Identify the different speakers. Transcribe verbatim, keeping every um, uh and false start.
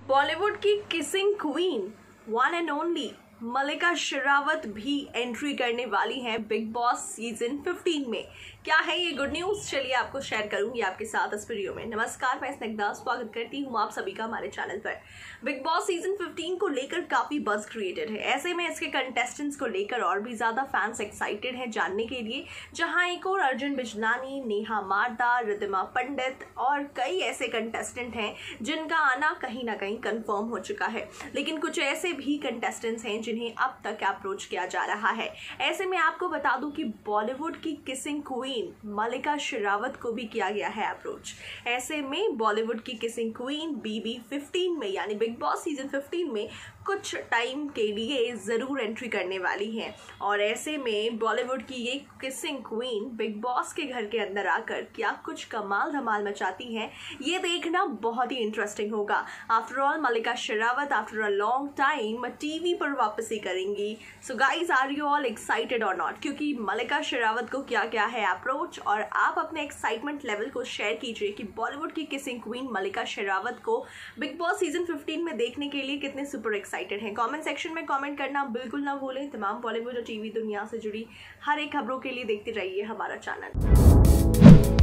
Speaker 1: बॉलीवुड की kissing queen one and only Mallika Sherawat भी entry करने वाली हैं बिग बॉस सीजन फिफ्टीन में। क्या है ये गुड न्यूज? चलिए आपको शेयर करूंगी आपके साथ इस वीडियो में। नमस्कार, मैं स्निग्धा स्वागत करती हूँ आप सभी का हमारे चैनल पर। बिग बॉस सीजन फिफ्टीन को लेकर काफी बज़ क्रिएटेड है। ऐसे में इसके कंटेस्टेंट्स को लेकर और भी ज्यादा फैंस एक्साइटेड हैं जानने के लिए। जहां एक और अर्जुन बिजलानी, नेहा मारदा, रिद्धिमा पंडित और कई ऐसे कंटेस्टेंट हैं जिनका आना कहीं ना कहीं कंफर्म हो चुका है। लेकिन कुछ ऐसे भी कंटेस्टेंट्स हैं जिन्हें अब तक अप्रोच किया जा रहा है। ऐसे में आपको बता दूं कि बॉलीवुड की किसिंग क्वीन मल्लिका शेरावत को भी किया गया है अप्रोच। ऐसे में बॉलीवुड की किसिंग क्वीन बीबी फिफ्टीन में यानी बिग बॉस सीजन फिफ्टीन में कुछ टाइम के लिए जरूर एंट्री करने वाली हैं। और ऐसे में बॉलीवुड की ये किसिंग क्वीन बिग बॉस के घर के अंदर आकर क्या कुछ कमाल धमाल मचाती हैं, ये देखना बहुत ही इंटरेस्टिंग होगा। After all Mallika Sherawat after a long time TV पर वापसी करेंगी। So guys, are you all excited और नॉट? क्योंकि मल्लिका शेरावत को क्या क्या है अप्रोच, और आप अपने एक्साइटमेंट लेवल को शेयर कीजिए कि बॉलीवुड की किसिंग क्वीन मल्लिका शेरावत को बिग बॉस सीजन फिफ्टीन में देखने के लिए कितने सुपर एक्साइटेड हैं। कमेंट सेक्शन में कमेंट करना बिल्कुल ना भूलें। तमाम बॉलीवुड और टीवी दुनिया से जुड़ी हर एक खबरों के लिए देखते रहिए हमारा चैनल।